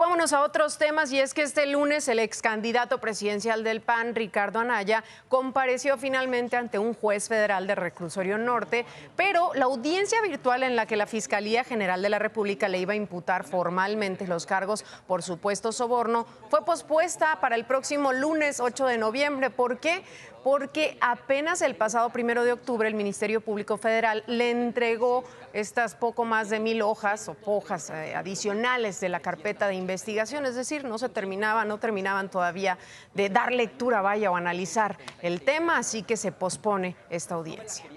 vámonos a otros temas, y es que este lunes el ex candidato presidencial del PAN, Ricardo Anaya, compareció finalmente ante un juez federal de Reclusorio Norte, pero la audiencia virtual en la que la Fiscalía General de la República le iba a imputar formalmente los cargos por supuesto soborno fue pospuesta para el próximo lunes 8 de noviembre. ¿Por qué? Porque apenas el pasado 1 de octubre el Ministerio Público Federal le entregó estas poco más de 1000 hojas adicionales de la carpeta de investigación, es decir, no terminaban todavía de dar lectura, o analizar el tema, así que se pospone esta audiencia.